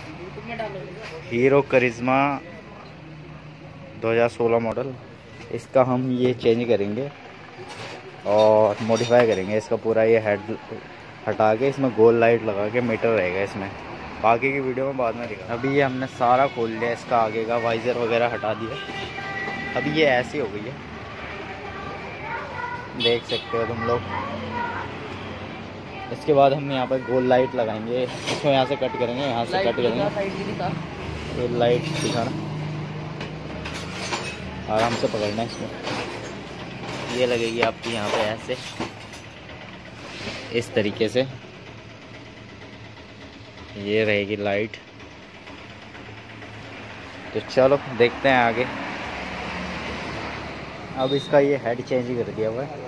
Hero करिश्मा 2016 model. इसका हम ये चेंज करेंगे और मॉडिफाई करेंगे। इसका पूरा ये हेड हटा के इसमें गोल लाइट लगा के मीटर रहेगा इसमें। बाकी की वीडियो में बाद में दिखा। अभी ये हमने सारा खोल लिया, इसका आगे का वाइज़र वगैरह हटा दिया। अभी ये ऐसी हो गई है, देख सकते हो तुम लोग। इसके बाद हम यहाँ पर गोल लाइट लगाएंगे। इसको यहाँ से कट करेंगे, यहाँ से कट करेंगे। ये लाइट दिखाना, आराम से पकड़ना है इसको। ये लगेगी आपकी यहाँ पे ऐसे, इस तरीके से ये रहेगी लाइट। तो चलो देखते हैं आगे। अब इसका ये हेड चेंज कर दिया हुआ है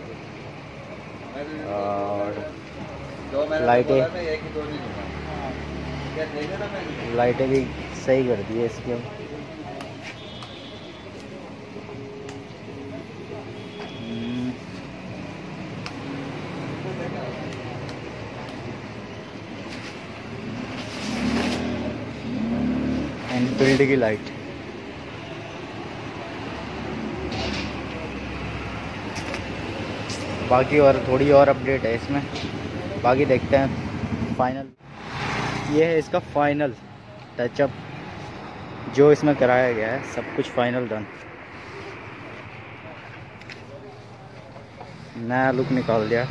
और लाइटें भी सही कर दी है इसकी। एनफील्ड की लाइट। बाकी और थोड़ी और अपडेट है इसमें, बाकी देखते हैं। फाइनल ये है इसका फाइनल टचअप जो इसमें कराया गया है, सब कुछ फाइनल डन। नया लुक निकाल दिया।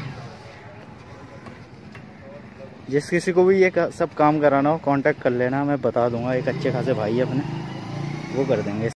जिस किसी को भी ये सब काम कराना हो कांटेक्ट कर लेना, मैं बता दूंगा। एक अच्छे खासे भाई अपने वो कर देंगे।